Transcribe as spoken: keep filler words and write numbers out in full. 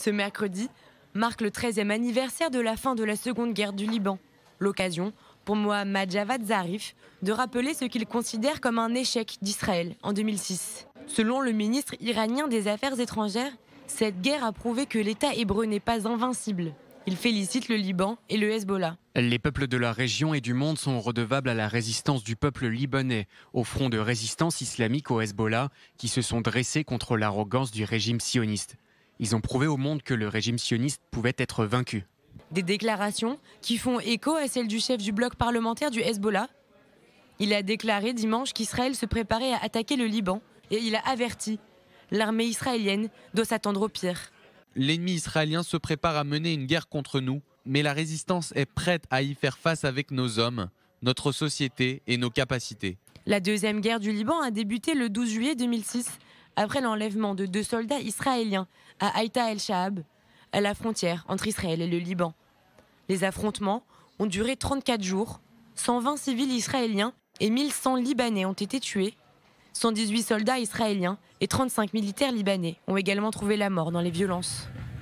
Ce mercredi marque le treizième anniversaire de la fin de la Seconde Guerre du Liban. L'occasion pour Mohammad Javad Zarif de rappeler ce qu'il considère comme un échec d'Israël en deux mille six. Selon le ministre iranien des Affaires étrangères, cette guerre a prouvé que l'État hébreu n'est pas invincible. Il félicite le Liban et le Hezbollah. Les peuples de la région et du monde sont redevables à la résistance du peuple libanais, au front de résistance islamique au Hezbollah, qui se sont dressés contre l'arrogance du régime sioniste. Ils ont prouvé au monde que le régime sioniste pouvait être vaincu. Des déclarations qui font écho à celles du chef du bloc parlementaire du Hezbollah. Il a déclaré dimanche qu'Israël se préparait à attaquer le Liban et il a averti. L'armée israélienne doit s'attendre au pire. L'ennemi israélien se prépare à mener une guerre contre nous, mais la résistance est prête à y faire face avec nos hommes, notre société et nos capacités. La deuxième guerre du Liban a débuté le douze juillet deux mille six, après l'enlèvement de deux soldats israéliens à Haïta el-Shaab, à la frontière entre Israël et le Liban. Les affrontements ont duré trente-quatre jours, cent vingt civils israéliens et mille cent Libanais ont été tués. cent dix-huit soldats israéliens et trente-cinq militaires libanais ont également trouvé la mort dans les violences.